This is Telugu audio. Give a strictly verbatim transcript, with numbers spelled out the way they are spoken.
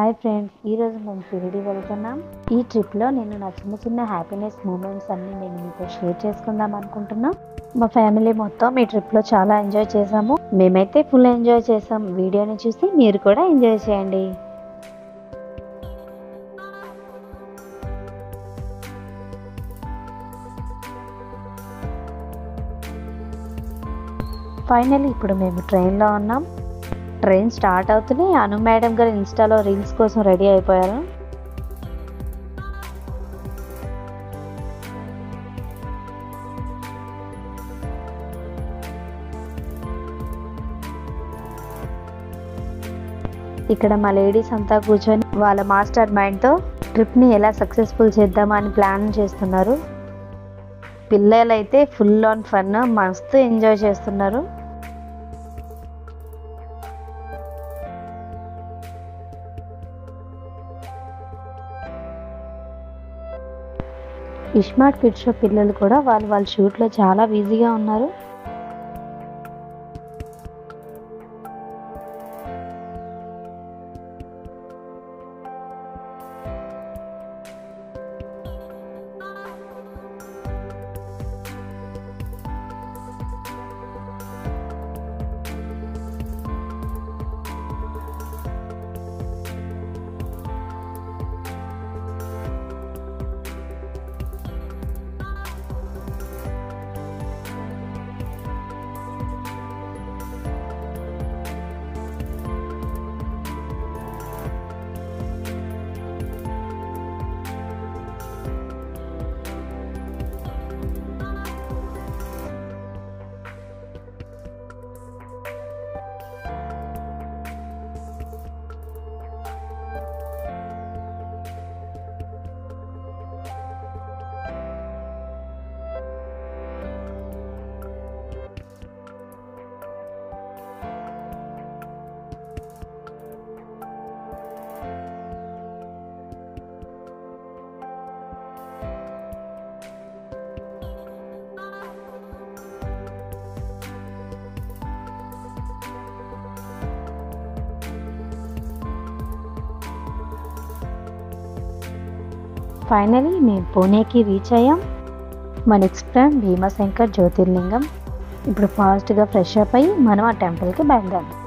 హాయ్ ఫ్రెండ్స్, ఈరోజు మేము షిరిడి వెళ్తున్నాం. ఈ ట్రిప్లో నేను నా చిన్న చిన్న హ్యాపీనెస్ మూమెంట్స్ అన్నీ నేను మీతో షేర్ చేసుకుందాం అనుకుంటున్నాం. మా ఫ్యామిలీ మొత్తం ఈ ట్రిప్లో చాలా ఎంజాయ్ చేసాము. మేమైతే ఫుల్ ఎంజాయ్ చేసాం. వీడియోని చూసి మీరు కూడా ఎంజాయ్ చేయండి. ఫైనల్లీ ఇప్పుడు మేము ట్రైన్లో ఉన్నాం. ట్రైన్ స్టార్ట్ అవుతూనే అను మేడం గారు ఇన్స్టాలో రీల్స్ కోసం రెడీ అయిపోయారు. ఇక్కడ మా లేడీస్ అంతా కూర్చొని వాళ్ళ మాస్టర్ మైండ్తో ట్రిప్ని ఎలా సక్సెస్ఫుల్ చేద్దామని ప్లాన్ చేస్తున్నారు. పిల్లలైతే ఫుల్ ఆన్ ఫన్, మస్తు ఎంజాయ్ చేస్తున్నారు. ఇస్మార్ట్ కిడ్స్ షో పిల్లలు కూడా వాళ్ళు వాళ్ళ షూట్లో చాలా బిజీగా ఉన్నారు. ఫైనలీ మేము పూణేకి రీచ్ అయ్యాం. మా నెక్స్ట్ ప్లాన్ భీమాశంకర్ జ్యోతిర్లింగం. ఇప్పుడు ఫాస్ట్గా ఫ్రెష్ అప్ అయ్యి మనం ఆ టెంపుల్కి బయలుదేరాం.